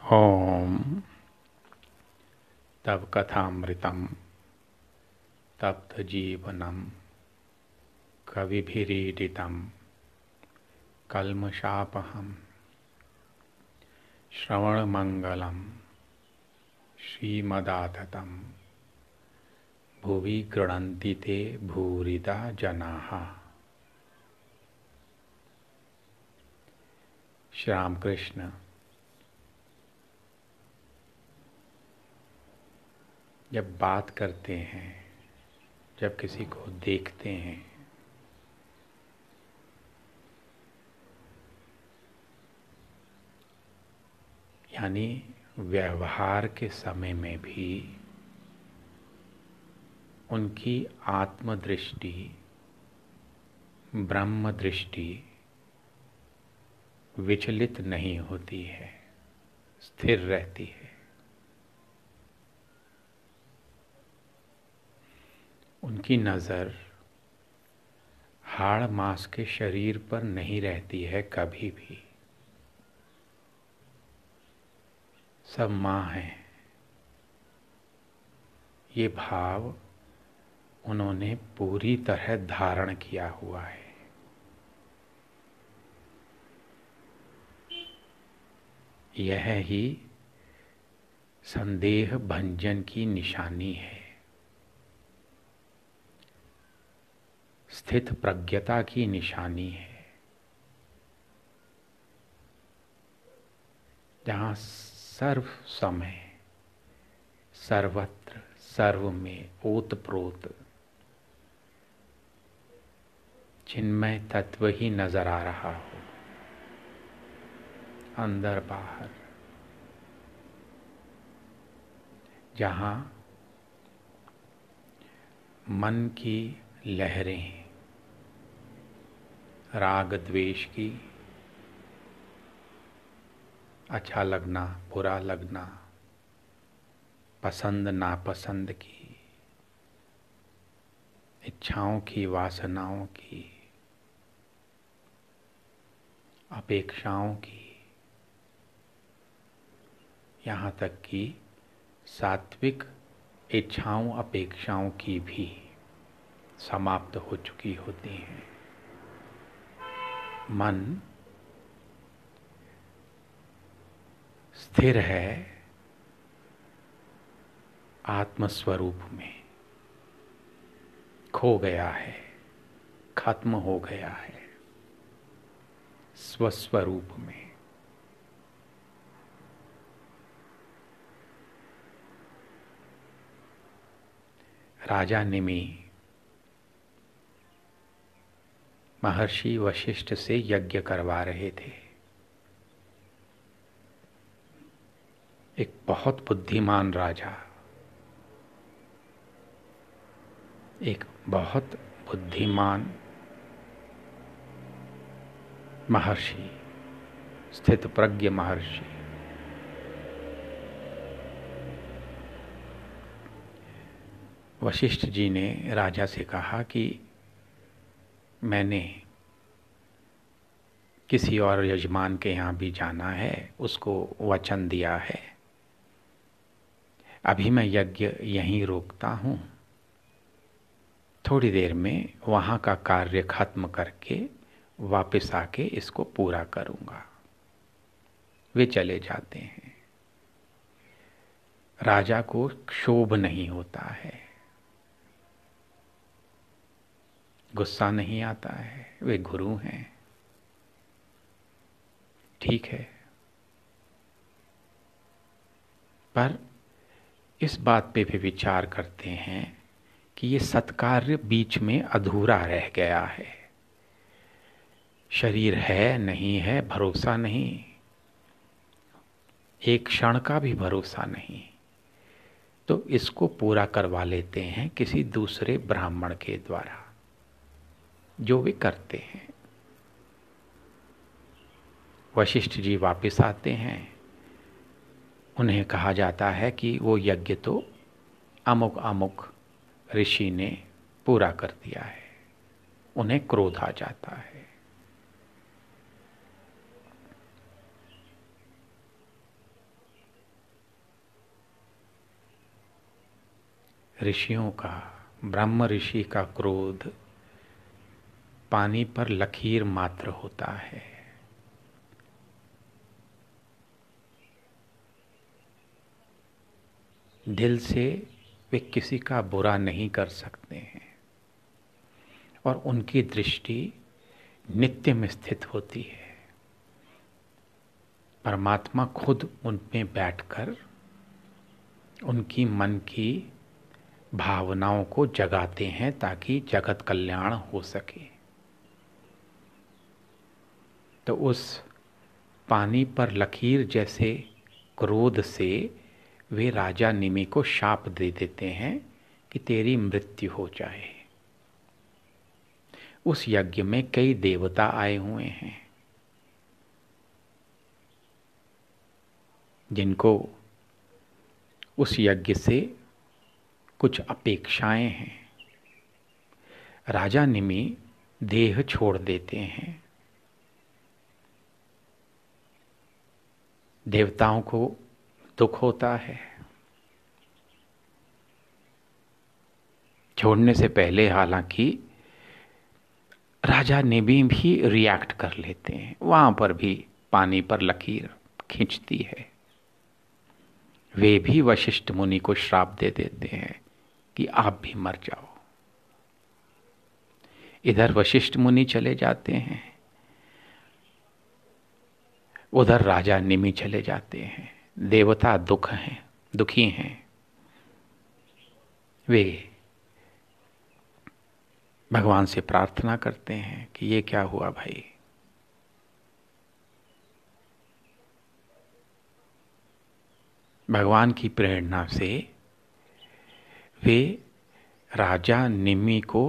ओम तव कथामृतम तप्त जीवनम कविभिरीडितम कल्मषापहम श्रवणमंगलम श्रीमदाततं भुवि गृह्णन्ति ते भूरिदा जनाः। श्री रामकृष्ण जब बात करते हैं, जब किसी को देखते हैं, यानी व्यवहार के समय में भी उनकी आत्म दृष्टि, ब्रह्म दृष्टि विचलित नहीं होती है, स्थिर रहती है। उनकी नज़र हाड़ मांस के शरीर पर नहीं रहती है कभी भी। सब माँ हैं, ये भाव उन्होंने पूरी तरह धारण किया हुआ है। यह ही संदेह भंजन की निशानी है, स्थित प्रज्ञता की निशानी है। जहाँ सर्व समय सर्वत्र सर्व में ओतप्रोत चिन्मय तत्व ही नजर आ रहा हो, अंदर बाहर। जहाँ मन की लहरें, राग द्वेष की, अच्छा लगना बुरा लगना, पसंद नापसंद की, इच्छाओं की वासनाओं की, अपेक्षाओं की, यहाँ तक कि सात्विक इच्छाओं अपेक्षाओं की भी समाप्त हो चुकी होती हैं। मन स्थिर है आत्मस्वरूप में, खो गया है, खत्म हो गया है स्वस्वरूप में। राजा निमि महर्षि वशिष्ठ से यज्ञ करवा रहे थे। एक बहुत बुद्धिमान राजा, एक बहुत बुद्धिमान महर्षि, स्थित प्रज्ञ महर्षि, वशिष्ठ जी ने राजा से कहा कि मैंने किसी और यजमान के यहाँ भी जाना है, उसको वचन दिया है। अभी मैं यज्ञ यहीं रोकता हूँ, थोड़ी देर में वहाँ का कार्य खत्म करके वापस आके इसको पूरा करूँगा। वे चले जाते हैं। राजा को क्षोभ नहीं होता है, गुस्सा नहीं आता है, वे गुरु हैं, ठीक है। पर इस बात पे भी विचार करते हैं कि ये सत्कार्य बीच में अधूरा रह गया है। शरीर है नहीं है भरोसा नहीं, एक क्षण का भी भरोसा नहीं, तो इसको पूरा करवा लेते हैं किसी दूसरे ब्राह्मण के द्वारा, जो वे करते हैं। वशिष्ठ जी वापस आते हैं। उन्हें कहा जाता है कि वो यज्ञ तो अमुक अमुक ऋषि ने पूरा कर दिया है। उन्हें क्रोध आ जाता है। ऋषियों का, ब्रह्म ऋषि का क्रोध पानी पर लकीर मात्र होता है। दिल से वे किसी का बुरा नहीं कर सकते हैं और उनकी दृष्टि नित्य में स्थित होती है। परमात्मा खुद उनमें बैठकर उनकी मन की भावनाओं को जगाते हैं ताकि जगत कल्याण हो सके। तो उस पानी पर लकीर जैसे क्रोध से वे राजा निमि को शाप दे देते हैं कि तेरी मृत्यु हो जाए। उस यज्ञ में कई देवता आए हुए हैं जिनको उस यज्ञ से कुछ अपेक्षाएं हैं। राजा निमि देह छोड़ देते हैं। देवताओं को दुख होता है। छोड़ने से पहले हालांकि राजा निमि भी रिएक्ट कर लेते हैं। वहां पर भी पानी पर लकीर खींचती है। वे भी वशिष्ठ मुनि को श्राप दे देते हैं कि आप भी मर जाओ। इधर वशिष्ठ मुनि चले जाते हैं, उधर राजा निमि चले जाते हैं। देवता दुखी हैं। वे भगवान से प्रार्थना करते हैं कि ये क्या हुआ भाई। भगवान की प्रेरणा से वे राजा निमि को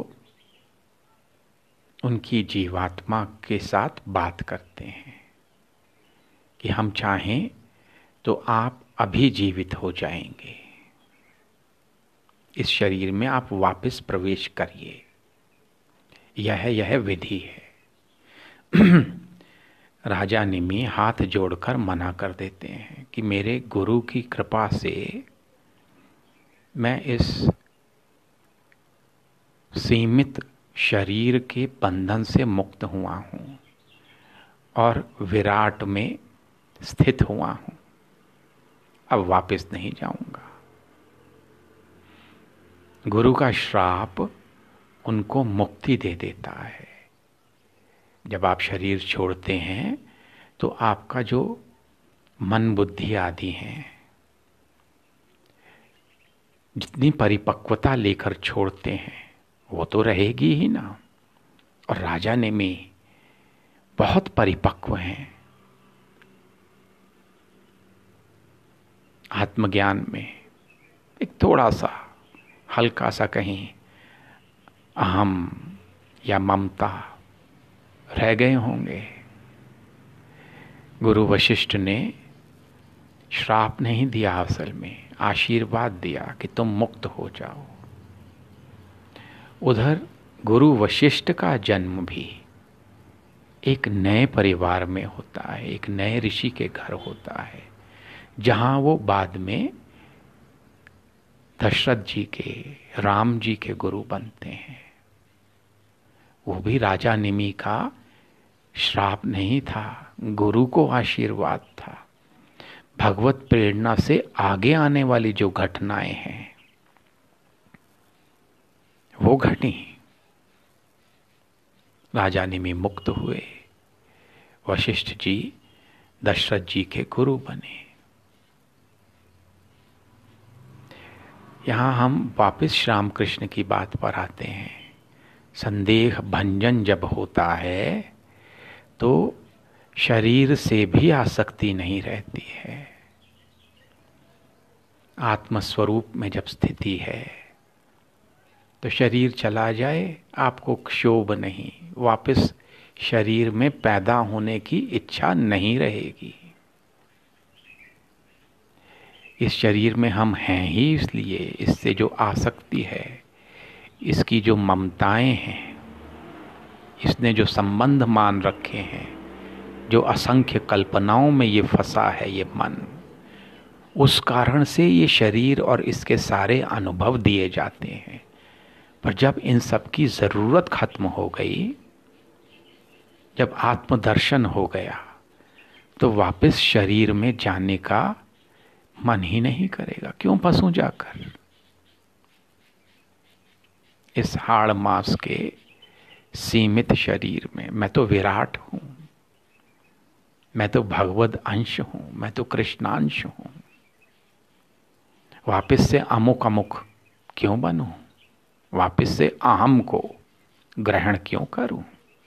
उनकी जीवात्मा के साथ बात करते हैं कि हम चाहें तो आप अभी जीवित हो जाएंगे, इस शरीर में आप वापस प्रवेश करिए, यह विधि है। राजा निमि हाथ जोड़कर मना कर देते हैं कि मेरे गुरु की कृपा से मैं इस सीमित शरीर के बंधन से मुक्त हुआ हूँ और विराट में स्थित हुआ हूँ, अब वापस नहीं जाऊंगा। गुरु का श्राप उनको मुक्ति दे देता है। जब आप शरीर छोड़ते हैं तो आपका जो मन बुद्धि आदि हैं, जितनी परिपक्वता लेकर छोड़ते हैं वो तो रहेगी ही ना। और राजा निमि बहुत परिपक्व हैं आत्मज्ञान में। एक थोड़ा सा हल्का सा कहीं अहम या ममता रह गए होंगे। गुरु वशिष्ठ ने श्राप नहीं दिया, असल में आशीर्वाद दिया कि तुम मुक्त हो जाओ। उधर गुरु वशिष्ठ का जन्म भी एक नए परिवार में होता है, एक नए ऋषि के घर होता है, जहां वो बाद में दशरथ जी के, राम जी के गुरु बनते हैं। वो भी राजा निमि का श्राप नहीं था, गुरु को आशीर्वाद था। भगवत प्रेरणा से आगे आने वाली जो घटनाएं हैं वो घटी। राजा निमि मुक्त हुए, वशिष्ठ जी दशरथ जी के गुरु बने। यहाँ हम वापस श्री रामकृष्ण की बात पर आते हैं। संदेह भंजन जब होता है तो शरीर से भी आसक्ति नहीं रहती है। आत्मस्वरूप में जब स्थिति है तो शरीर चला जाए आपको क्षोभ नहीं, वापस शरीर में पैदा होने की इच्छा नहीं रहेगी। इस शरीर में हम हैं ही इसलिए, इससे जो आसक्ति है, इसकी जो ममताएं हैं, इसने जो संबंध मान रखे हैं, जो असंख्य कल्पनाओं में ये फंसा है ये मन, उस कारण से ये शरीर और इसके सारे अनुभव दिए जाते हैं। पर जब इन सब की ज़रूरत खत्म हो गई, जब आत्मदर्शन हो गया, तो वापस शरीर में जाने का मन ही नहीं करेगा। क्यों फंसूं जाकर इस हाड़ मांस के सीमित शरीर में? मैं तो विराट हूं, मैं तो भगवद अंश हूं, मैं तो कृष्णांश हूं। वापस से अमुक अमुक क्यों बनूं? वापस से अहम को ग्रहण क्यों करूं?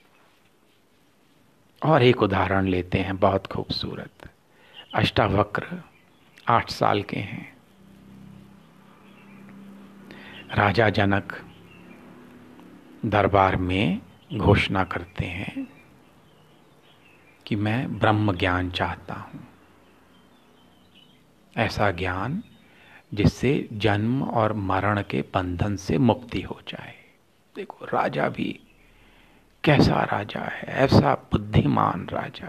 और एक उदाहरण लेते हैं, बहुत खूबसूरत। अष्टावक्र 8 साल के हैं। राजा जनक दरबार में घोषणा करते हैं कि मैं ब्रह्म ज्ञान चाहता हूं, ऐसा ज्ञान जिससे जन्म और मरण के बंधन से मुक्ति हो जाए। देखो राजा भी कैसा राजा है, ऐसा बुद्धिमान राजा।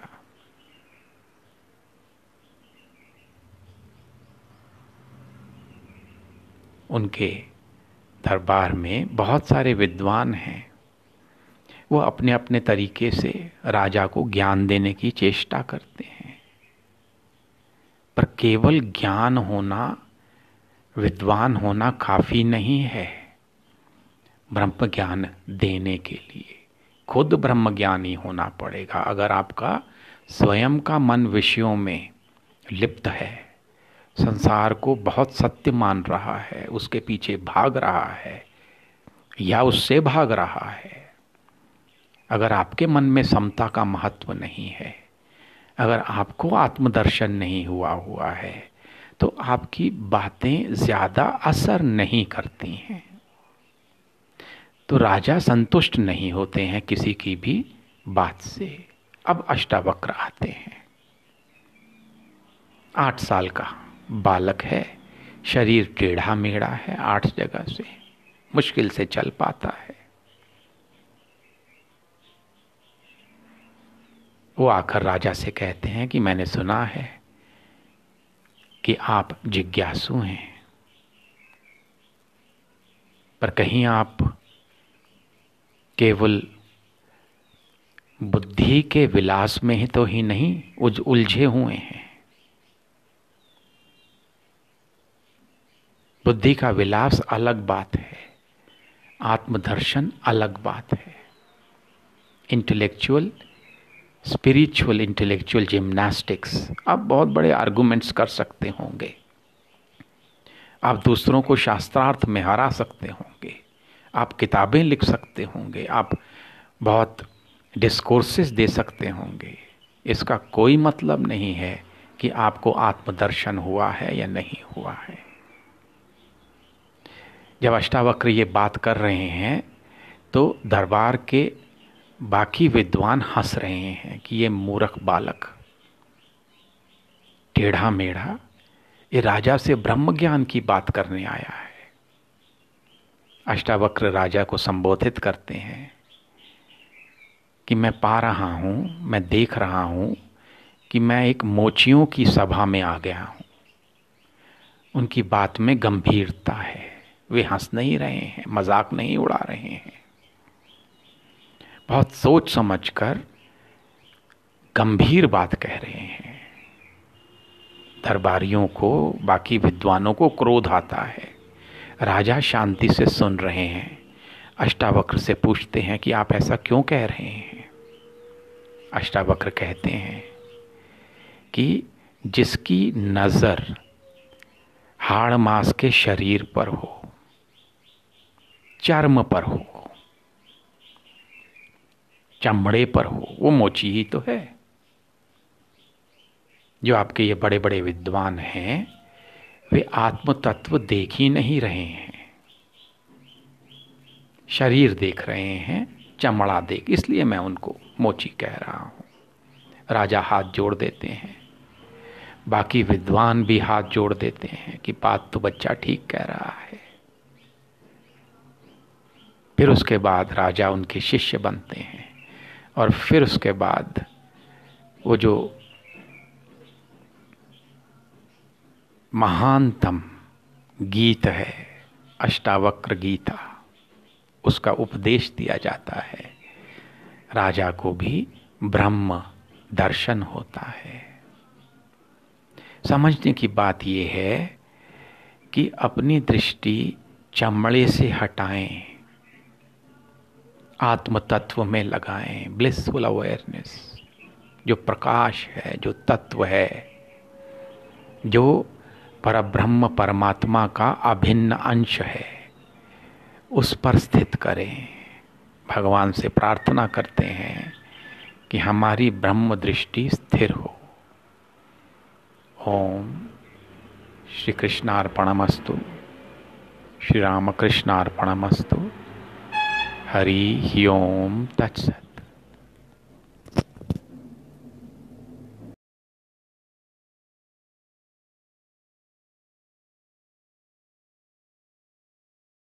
उनके दरबार में बहुत सारे विद्वान हैं, वो अपने अपने तरीके से राजा को ज्ञान देने की चेष्टा करते हैं। पर केवल ज्ञान होना, विद्वान होना काफी नहीं है ब्रह्म ज्ञान देने के लिए। खुद ब्रह्म ज्ञानी होना पड़ेगा। अगर आपका स्वयं का मन विषयों में लिप्त है, संसार को बहुत सत्य मान रहा है, उसके पीछे भाग रहा है या उससे भाग रहा है, अगर आपके मन में समता का महत्व नहीं है, अगर आपको आत्मदर्शन नहीं हुआ है, तो आपकी बातें ज्यादा असर नहीं करती हैं। तो राजा संतुष्ट नहीं होते हैं किसी की भी बात से। अब अष्टावक्र आते हैं। 8 साल का बालक है, शरीर टेढ़ा मेढ़ा है, 8 जगह से मुश्किल से चल पाता है। वो आकर राजा से कहते हैं कि मैंने सुना है कि आप जिज्ञासु हैं, पर कहीं आप केवल बुद्धि के विलास में ही तो ही नहीं उलझे हुए हैं। बुद्धि का विलास अलग बात है, आत्मदर्शन अलग बात है। इंटेलेक्चुअल, स्पिरिचुअल इंटेलेक्चुअल जिम्नास्टिक्स, आप बहुत बड़े आर्गुमेंट्स कर सकते होंगे, आप दूसरों को शास्त्रार्थ में हरा सकते होंगे, आप किताबें लिख सकते होंगे, आप बहुत डिस्कोर्सेस दे सकते होंगे। इसका कोई मतलब नहीं है कि आपको आत्मदर्शन हुआ है या नहीं हुआ है। जब अष्टावक्र ये बात कर रहे हैं तो दरबार के बाकी विद्वान हंस रहे हैं कि ये मूर्ख बालक, टेढ़ा मेढ़ा, ये राजा से ब्रह्म ज्ञान की बात करने आया है। अष्टावक्र राजा को संबोधित करते हैं कि मैं पा रहा हूं, मैं देख रहा हूं कि मैं एक मोचियों की सभा में आ गया हूं। उनकी बात में गंभीरता है, वे हंस नहीं रहे हैं, मजाक नहीं उड़ा रहे हैं, बहुत सोच समझकर गंभीर बात कह रहे हैं। दरबारियों को, बाकी विद्वानों को क्रोध आता है। राजा शांति से सुन रहे हैं। अष्टावक्र से पूछते हैं कि आप ऐसा क्यों कह रहे हैं? अष्टावक्र कहते हैं कि जिसकी नजर हाड़ मांस के शरीर पर हो, चर्म पर हो, चमड़े पर हो, वो मोची ही तो है। जो आपके ये बड़े बड़े विद्वान हैं, वे आत्म तत्व देख ही नहीं रहे हैं, शरीर देख रहे हैं, चमड़ा देख, इसलिए मैं उनको मोची कह रहा हूं। राजा हाथ जोड़ देते हैं, बाकी विद्वान भी हाथ जोड़ देते हैं कि बात तो बच्चा ठीक कह रहा है। फिर उसके बाद राजा उनके शिष्य बनते हैं और फिर उसके बाद वो जो महानतम गीत है अष्टावक्र गीता, उसका उपदेश दिया जाता है। राजा को भी ब्रह्म दर्शन होता है। समझने की बात यह है कि अपनी दृष्टि चमड़े से हटाएं, आत्म तत्व में लगाएं। ब्लिसफुल अवेयरनेस, जो प्रकाश है, जो तत्व है, जो परब्रह्म परमात्मा का अभिन्न अंश है, उस पर स्थित करें। भगवान से प्रार्थना करते हैं कि हमारी ब्रह्म दृष्टि स्थिर हो। ओम श्री कृष्णार्पणमस्तु, श्री रामकृष्णार्पणमस्तु। हरि ओम तत्सत्।